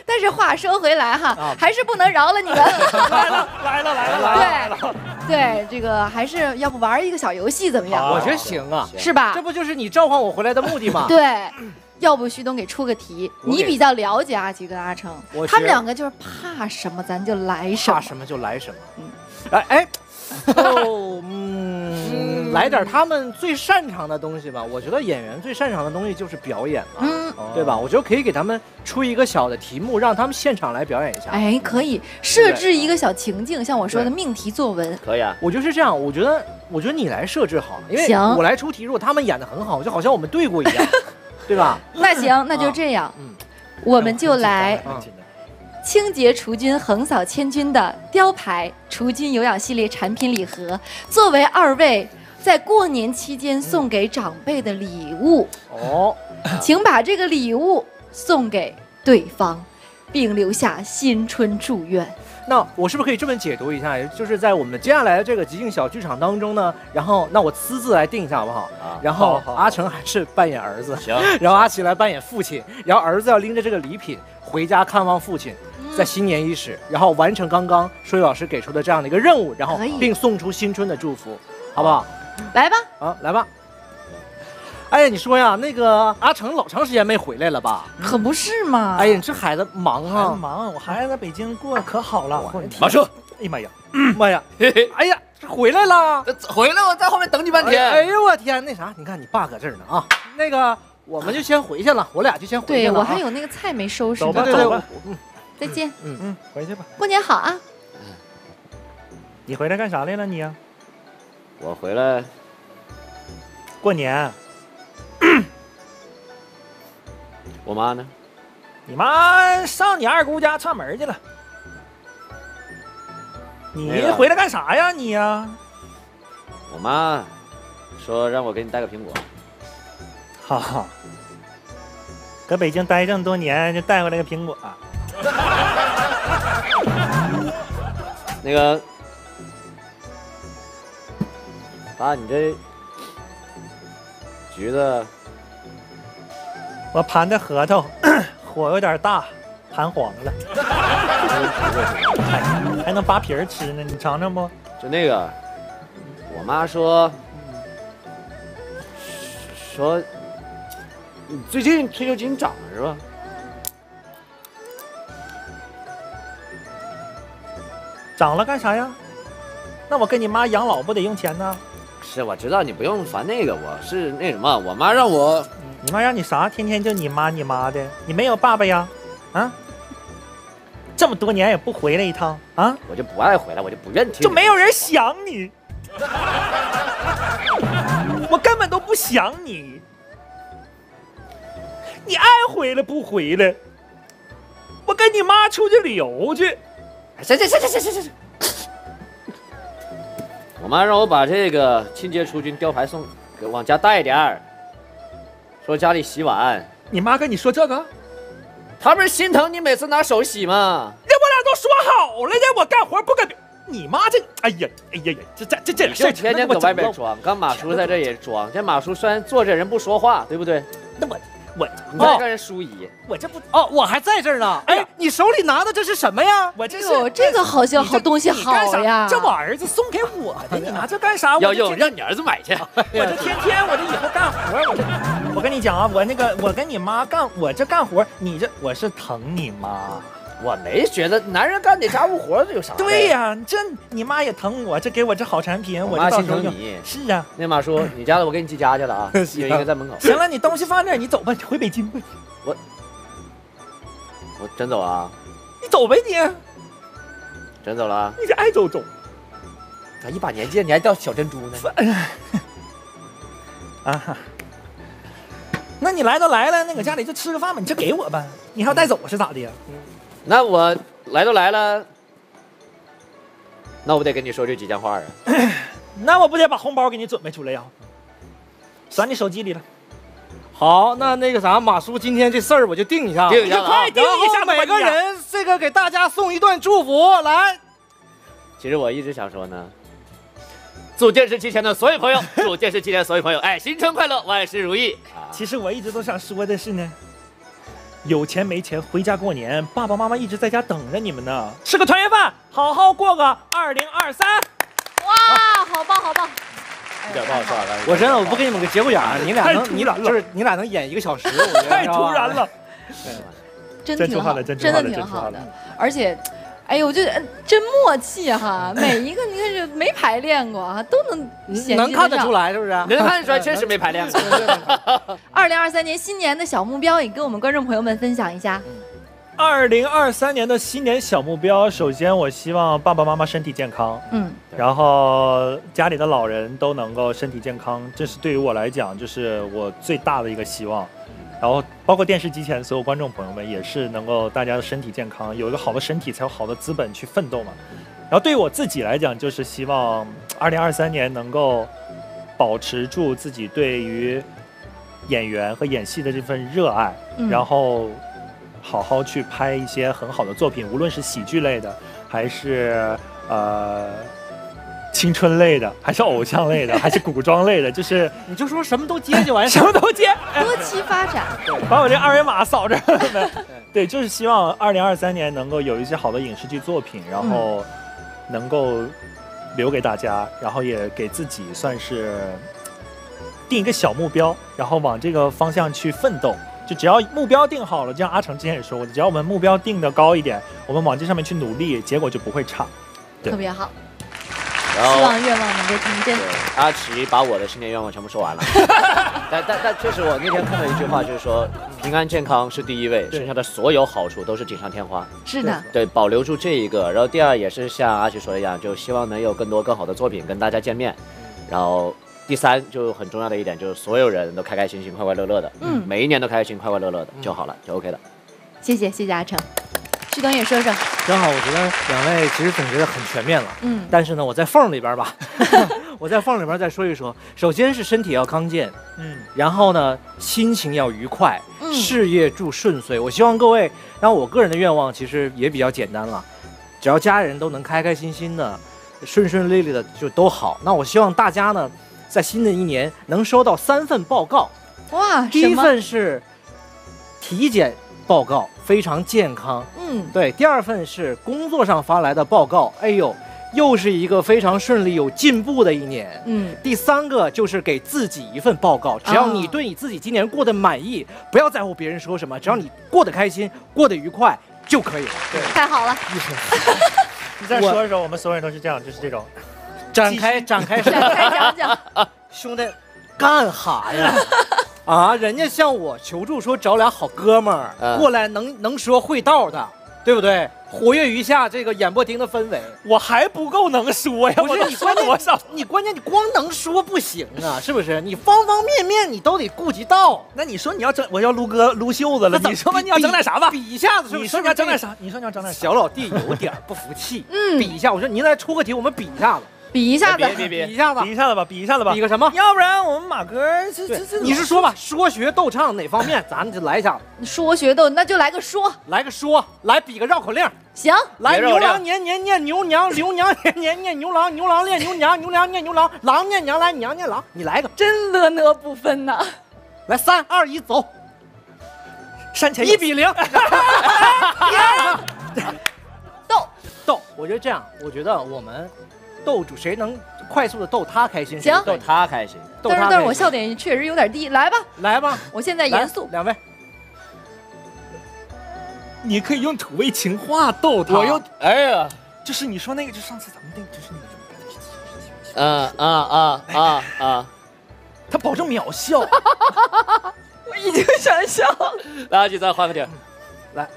但是话说回来哈，还是不能饶了你们。 来了。 对，这个还是要不玩一个小游戏怎么样？ 我觉得行啊， 是吧？ 这不就是你召唤我回来的目的吗？ 对。要不旭东给出个题，你比较了解阿吉跟阿成，他们两个就是怕什么咱就来什么， 怕什么就来什么。来点他们最擅长的东西吧。我觉得演员最擅长的东西就是表演嘛，对吧？我觉得可以给他们出一个小的题目，让他们现场来表演一下。 哎，可以设置一个小情境，像我说的命题作文。 可以啊， 我就是这样。我觉得你来设置好了，因为我来出题，如果他们演得很好，就好像我们对过一样。对吧？ 那行，那就这样，我们就来清洁除菌、横扫千军的雕牌除菌有氧系列产品礼盒，作为2位在过年期间送给长辈的礼物。请把这个礼物送给对方，并留下新春祝愿。 那我是不是可以这么解读一下？就是在我们接下来的这个即兴小剧场当中呢，然后那我私自来定一下好不好？然后阿成还是扮演儿子， 行。 然后阿奇来扮演父亲，然后儿子要拎着这个礼品回家看望父亲，在新年伊始，然后完成刚刚舒玉老师给出的这样的一个任务，然后并送出新春的祝福，好不好？ 来吧， 来吧。哎呀，你说呀，那个阿成老长时间没回来了吧？ 可不是嘛！ 哎呀，你这孩子忙啊， 忙，我孩子在北京过可好了。 马叔， 哎呀妈呀， 妈呀，哎呀，这回来了， 回来，我在后面等你半天。 哎呦我天，那啥，你看你爸搁这儿呢啊。那个，我们就先回去了，我俩就先回去了。 对，我还有那个菜没收拾呢。 走吧， 再见。 回去吧。 过年好啊！ 你回来干啥来了你呀？ 我回来过年。 我妈呢？ 你妈上你二姑家串门去了。你回来干啥呀你呀？ 我妈说让我给你带个苹果。 好，搁北京待这么多年，就带回来个苹果。 那个，爸，你这橘子。 我盘的核桃，火有点大，盘黄了，还能扒皮儿吃呢，你尝尝不？ 就那个，我妈说你最近退休金涨了是吧？ 涨了干啥呀？那我跟你妈养老不得用钱呢？ 是，我知道你不用烦那个，我是那什么，我妈让我。 你妈让你啥？天天就你妈的，你没有爸爸呀？啊？这么多年也不回来一趟啊？ 我就不爱回来，我就不愿听。 就没有人想你，我根本都不想你。你爱回来不回来？我跟你妈出去旅游去。 行。我妈让我把这个清洁除菌雕牌给往家带点儿。说家里洗碗， 你妈跟你说这个？ 她不是心疼你每次拿手洗吗？ 那我俩都说好了呀，我干活不跟你妈这，哎呀，这就天天搁外边装，刚马叔在这也装。这马叔虽然坐着人不说话，对不对？ 那我你在跟人叔姨， 我这不我还在这儿呢。哎，你手里拿的这是什么呀？ 我这是这个好像好东西好呀。 这我儿子送给我的，你拿这干啥？ 要用让你儿子买去。 我这天天我这以后干活，我跟你讲啊，我跟你妈干，我这干活，我是疼你妈。 我没觉得男人干点家务活有啥？ 对呀，你妈也疼我，这给我这好产品，我妈心疼你。 是啊， 那马叔，你家的我给你寄家去了啊，有一个在门口。 行了，你东西放这儿，你走吧，你回北京吧。 我真走啊？ 你走呗你。 真走了？ 你这爱走。 咱一把年纪了，你还掉小珍珠呢？ 啊，那你来都来了，那搁家里就吃个饭吧，你就给我吧，你还要带走是咋的呀？ 那我来都来了，那我得跟你说这几件话啊。 那我不得把红包给你准备出来呀？算你手机里了。 好，那个啥，马叔今天这事儿我就定一下， 定一下， 快定一下， 每个人这个给大家送一段祝福来。 其实我一直想说呢，祝电视机前的所有朋友，祝电视机前的所有朋友，哎，新春快乐，万事如意。 其实我一直都想说的是呢， 有钱没钱回家过年，爸爸妈妈一直在家等着你们呢。吃个团圆饭，好好过个2023。 哇，好棒好棒！ 一点不好笑了。 我真的我不给你们个节骨眼儿，你俩能演1个小时，我觉得太突然了。 真挺好，真的挺好的，而且。哎呦，我觉得真默契哈，每一个你看是没排练过啊，都能看得出来，是不是？ 能看得出来，确实没排练过。 2023年新年的小目标，也跟我们观众朋友们分享一下。 2023年的新年小目标，首先我希望爸爸妈妈身体健康，然后家里的老人都能够身体健康，这是对于我来讲，就是我最大的一个希望。然后包括电视机前所有观众朋友们也是能够大家的身体健康，有一个好的身体才有好的资本去奋斗嘛。然后对于我自己来讲，就是希望2023年能够保持住自己对于演员和演戏的这份热爱，然后好好去拍一些很好的作品，无论是喜剧类的还是青春类的，还是偶像类的，还是古装类的，就是你就说什么都接就完事， 什么都接， 多期发展。 把我这2维码扫着。对，就是希望2023年能够有一些好的影视剧作品，然后能够留给大家，然后也给自己算是定一个小目标，然后往这个方向去奋斗。就只要目标定好了，就像阿成之前也说过，只要我们目标定得高一点，我们往这上面去努力，结果就不会差。 特别好。 希望愿望能够成真。 阿奇把我的新年愿望全部说完了，但确实我那天看到一句话，就是说平安健康是第一位，剩下的所有好处都是锦上添花。 是的， 对，保留住这一个。然后第二也是像阿奇说的一样，就希望能有更多更好的作品跟大家见面。然后第三就很重要的一点就是所有人都开开心心、快快乐乐的，每一年都开开心、快快乐乐的就好了，就 OK 的。 谢谢阿成。旭东也说说， 正好，我觉得2位其实总结的很全面了，但是呢，我在缝里边吧，我在缝里边再说一说。首先是身体要康健，然后呢，心情要愉快，事业祝顺遂。我希望各位，然后我个人的愿望其实也比较简单了，只要家人都能开开心心的、顺顺利利的就都好。那我希望大家呢，在新的一年能收到3份报告。 哇， 第一份是体检报告，非常健康。对。第2份是工作上发来的报告，哎呦，又是一个非常顺利、有进步的一年。第3个就是给自己一份报告，只要你对你自己今年过得满意，不要在乎别人说什么，只要你过得开心、过得愉快就可以了。对， 太好了。 你再说一说，我们所有人都是这样，就是这种。 展开讲讲， 兄弟，干哈呀？啊，人家向我求助说找俩好哥们儿过来能说会道的，对不对？活跃一下这个演播厅的氛围。 我还不够能说呀， 不是你关键你光能说不行啊，是不是？你方方面面你都得顾及到。 那你说你要整，我要撸袖子了，你说你要整点啥吧？ 比一下子， 你说你要整点啥？你说你要整点啥？ 小老弟有点不服气，比一下。我说您来出个题，我们比一下子。 比一下子， 比一下子吧，比个什么？要不然我们马哥这， 你是说吧？说学逗唱哪方面，咱就来一下。 说学逗，那就来个说， 来比个绕口令。 行， 来牛郎念牛娘，牛娘念牛郎，牛郎念牛娘，牛娘念牛郎，郎念娘来娘念郎。你来个真乐呢不分呐！ 来3、2、1走， 山前 1比0。逗，我觉得这样，我觉得我们。逗住谁能快速的逗他开心？ 行， 逗他开心。 但是我笑点确实有点低，来吧，我现在严肃。 2位， 你可以用土味情话逗他。 我用，哎呀， 就是你说那个，就上次咱们那个，就是那个， 他保证秒笑。 我已经想笑了。 来，阿吉再换个点， 来，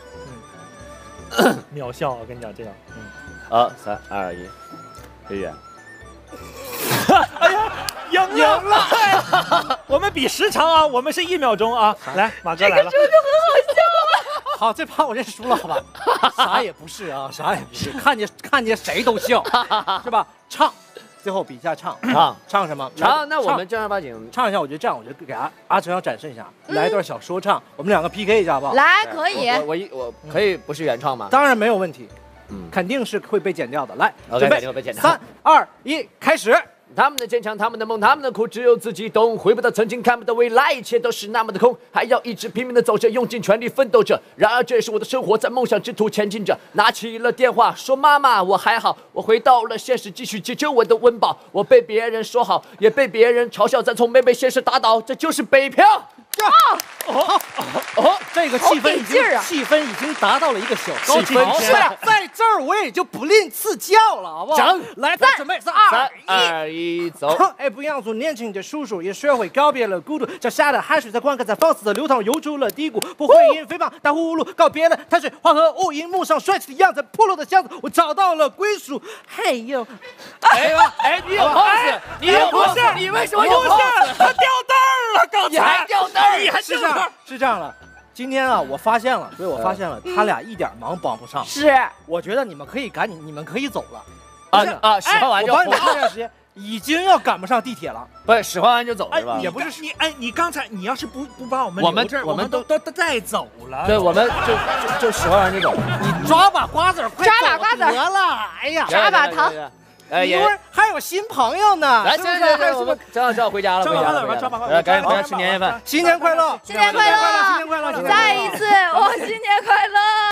秒笑，我跟你讲这样 ，3、2、1。飞远， 哎呀，赢了！我们比时长啊，我们是1秒钟啊。来，马哥来了， 这个就很好笑啊。 好，这盘我认输了，好吧？啥也不是啊，啥也不是，看见谁都笑，是吧？唱，最后比一下唱什么？ 唱，那我们正儿八经唱一下。我觉得这样，我就给阿成要展示一下，来一段小说唱，我们2个 PK 一下，好不好？ 来，可以。 我可以不是原创吗？ 当然没有问题。肯定是会被剪掉的。来，准备 3、2、1， 开始。 他们的坚强，他们的梦，他们的苦，只有自己懂。回不到曾经，看不到未来，一切都是那么的空，还要一直拼命的走着，用尽全力奋斗着。然而这也是我的生活，在梦想之途前进着。拿起了电话，说妈妈，我还好，我回到了现实，继续解救我的温饱。我被别人说好，也被别人嘲笑，但从没被现实打倒，这就是北漂。 这个气氛已经达到了一个小高潮。是在这儿我也就不吝赐教了，好不好？ 整， 来，咱准备3、 2、1，走。 哎，不要做年轻的叔叔，也学会告别了孤独。脚下的汗水在灌溉，在放肆的流淌，游出了低谷。不会因飞棒打呼噜，告别了滩水花和雾。荧幕上帅气的样子，破落的箱子，我找到了归属。嘿呦， 哎，你有 pose， 你有 pose， 你为什么有 pose？ 他掉蛋儿了，刚才你还掉蛋儿， 你还掉蛋儿。 是这样了。今天啊，我发现了，他俩一点忙帮不上。 是， 我觉得你们可以赶紧，你们可以走了。 使唤完就。 我帮你们看一下时间，已经要赶不上地铁了。 不是，使唤完就走是吧？ 也不是你刚才你要是不把我们我们都带走了。 对，我们就使唤完就走。 你抓把瓜子，快抓把瓜子得了！哎呀， 抓把糖。 一会儿还有新朋友呢。 来，现在我们正好回家了，赶紧回家吃年夜饭。 新年快乐！ 新年快乐！再一次，新年快乐！